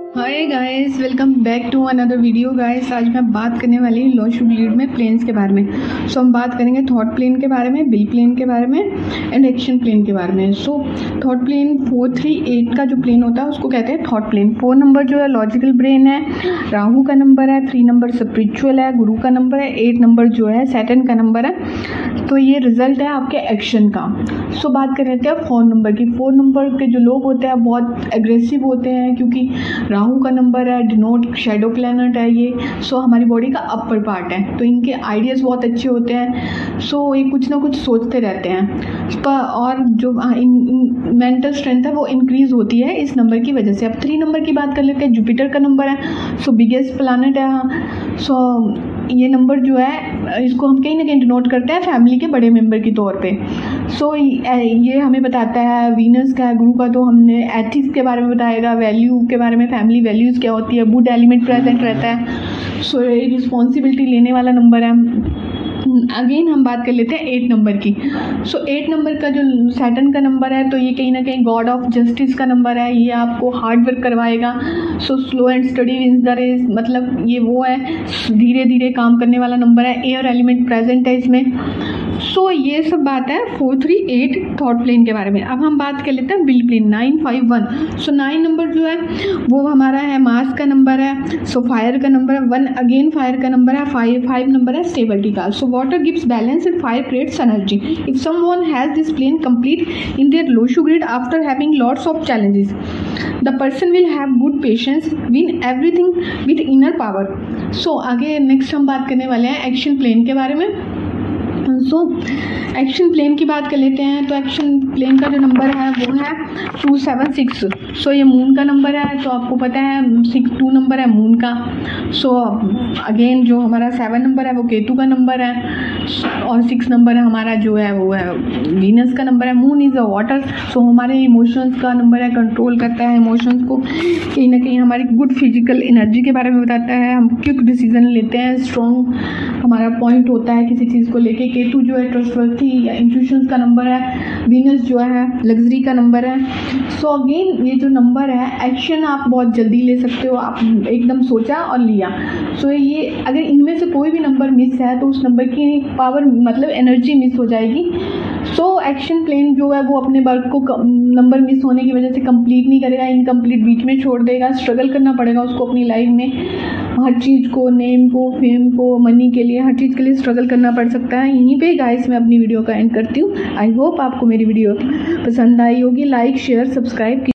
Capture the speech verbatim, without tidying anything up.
Hi guys, welcome back to another video guys. आज मैं बात करने वाली हूँ लो शुगर में प्लेन्स के बारे में। सो so, हम बात करेंगे थॉट प्लेन के बारे में, बिल प्लेन के बारे में एंड एक्शन प्लेन के बारे में। So thought plane four three eight का जो प्लेन होता है उसको कहते हैं थॉट प्लेन। फोर नंबर जो है लॉजिकल ब्रेन है, राहु का नंबर है, थ्री नंबर स्पिरिचुअल है, गुरु का नंबर है, एट नंबर जो है सैटर्न का नंबर है। तो ये रिजल्ट है आपके एक्शन का। सो so, बात कर रहे थे फोर नंबर की। फोर नंबर के जो लोग होते हैं बहुत एग्रेसिव होते हैं क्योंकि राहु का नंबर है, डिनोट शेडो प्लैनेट है ये। सो so, हमारी बॉडी का अपर पार्ट है, तो इनके आइडियाज़ बहुत अच्छे होते हैं। सो so, ये कुछ ना कुछ सोचते रहते हैं पर और जो मेंटल स्ट्रेंथ है वो इंक्रीज होती है इस नंबर की वजह से। अब थ्री नंबर की बात कर लेते हैं। जुपिटर का नंबर है, सो बिगेस्ट प्लैनेट है। सो so, ये नंबर जो है इसको हम कहीं ना कहीं डिनोट करते हैं फैमिली के बड़े मेंबर की तौर पे। सो so, ये हमें बताता है वीनस का है, गुरु का तो हमने एथिक्स के बारे में बताएगा, वैल्यू के बारे में, फैमिली वैल्यूज़ क्या होती है, वुड एलिमेंट प्रेजेंट रहता है। सो so, ये रिस्पॉन्सिबिलिटी लेने वाला नंबर है। अगेन हम बात कर लेते हैं एट नंबर की। सो so, एट नंबर का जो सैटर्न का नंबर है तो ये कहीं ना कहीं गॉड ऑफ जस्टिस का नंबर है। ये आपको हार्ड वर्क करवाएगा। So slow and study wins the race, मतलब ये वो है धीरे धीरे काम करने वाला नंबर है। एयर एलिमेंट प्रेजेंट है इसमें। सो so, ये सब बात है four three eight thought plane के बारे में। अब हम बात कर लेते हैं will plane nine five one. So nine number जो है वो हमारा है मास का नंबर है। सो so, फायर का नंबर है वन, अगेन फायर का नंबर है। फाइव फाइव नंबर है स्टेबिलिटी का। So water gives balance and fire creates energy. If someone has this plane complete in their Lo Shu grid after having lots of challenges, the person will have good patience, win everything with inner power. So आगे next हम बात करने वाले हैं action plane के बारे में। So action plane की बात कर लेते हैं। तो एक्शन प्लेन का जो नंबर है वो है टू सेवन सिक्स। सो ये मून का नंबर है, तो आपको पता है सिक्स टू नंबर है मून का। सो so, अगेन जो हमारा सेवन नंबर है वो केतु का नंबर है और सिक्स नंबर है हमारा जो है वो है वीनस का नंबर है। Moon is a water. So हमारे इमोशंस का नंबर है, कंट्रोल करता है इमोशंस को, कहीं ना कहीं हमारी गुड फिजिकल एनर्जी के बारे में बताता है। हम क्विक डिसीजन लेते हैं, स्ट्रॉन्ग हमारा पॉइंट होता है किसी चीज़ को लेके। केतु जो है ट्रस्टवर्थी या इंट्यूशंस का नंबर है। वीनस जो है लग्जरी का नंबर है। सो so, अगेन ये जो नंबर है एक्शन आप बहुत जल्दी ले सकते हो, आप एकदम सोचा और लिया। सो so, ये अगर इनमें से कोई भी नंबर मिस है तो उस नंबर की पावर मतलब एनर्जी मिस हो जाएगी। सो एक्शन प्लेन जो है वो अपने वर्क को नंबर मिस होने की वजह से कंप्लीट नहीं करेगा, इनकम्प्लीट बीच में छोड़ देगा। स्ट्रगल करना पड़ेगा उसको अपनी लाइफ में, हर चीज़ को, नेम को, फेम को, मनी के लिए, हर चीज़ के लिए स्ट्रगल करना पड़ सकता है। यहीं पे गाइस मैं अपनी वीडियो का एंड करती हूँ। आई होप आपको मेरी वीडियो पसंद आई होगी। Like share subscribe